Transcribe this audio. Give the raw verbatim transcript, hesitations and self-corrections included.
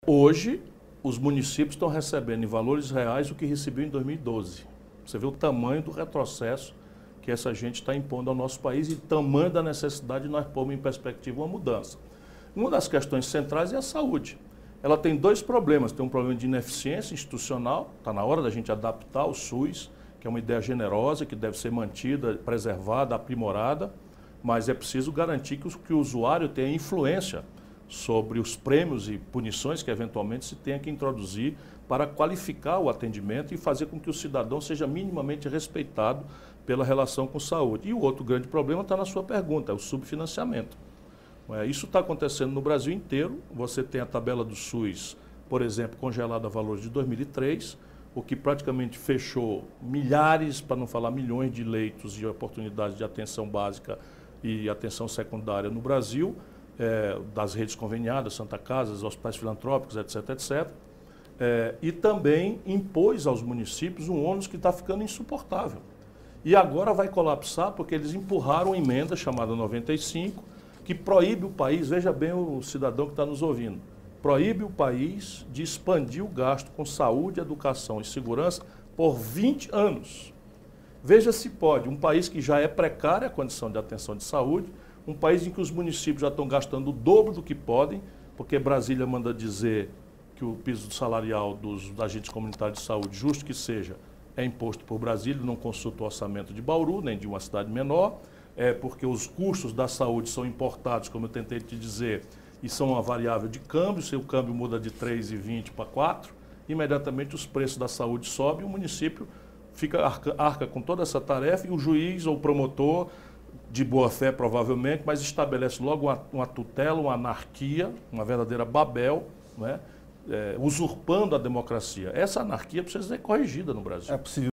Hoje, os municípios estão recebendo em valores reais o que recebiam em dois mil e doze. Você vê o tamanho do retrocesso que essa gente está impondo ao nosso país e o tamanho da necessidade de nós pormos em perspectiva uma mudança. Uma das questões centrais é a saúde. Ela tem dois problemas. Tem um problema de ineficiência institucional, está na hora da gente adaptar o SUS, que é uma ideia generosa, que deve ser mantida, preservada, aprimorada, mas é preciso garantir que o, que o usuário tenha influência sobre os prêmios e punições que eventualmente se tenha que introduzir para qualificar o atendimento e fazer com que o cidadão seja minimamente respeitado pela relação com saúde. E o outro grande problema está na sua pergunta, é o subfinanciamento. Isso está acontecendo no Brasil inteiro. Você tem a tabela do SUS, por exemplo, congelada a valores de dois mil e três, o que praticamente fechou milhares, para não falar milhões de leitos e oportunidades de atenção básica e atenção secundária no Brasil, é, das redes conveniadas, Santa Casa, hospitais filantrópicos, etc, etcétera. É, e também impôs aos municípios um ônus que está ficando insuportável. E agora vai colapsar porque eles empurraram uma emenda chamada noventa e cinco, que proíbe o país, veja bem o cidadão que está nos ouvindo, proíbe o país de expandir o gasto com saúde, educação e segurança por vinte anos. Veja se pode, um país que já é precária a condição de atenção de saúde, um país em que os municípios já estão gastando o dobro do que podem, porque Brasília manda dizer que o piso salarial dos agentes comunitários de saúde, justo que seja, é imposto por Brasília, não consulta o orçamento de Bauru, nem de uma cidade menor, é porque os custos da saúde são importados, como eu tentei te dizer, e são uma variável de câmbio. Se o câmbio muda de três e vinte para quatro, imediatamente os preços da saúde sobem e o município fica arca, arca com toda essa tarefa e o juiz ou o promotor, de boa fé provavelmente, mas estabelece logo uma, uma tutela, uma anarquia, uma verdadeira Babel, não é? É, usurpando a democracia. Essa anarquia precisa ser corrigida no Brasil. É possível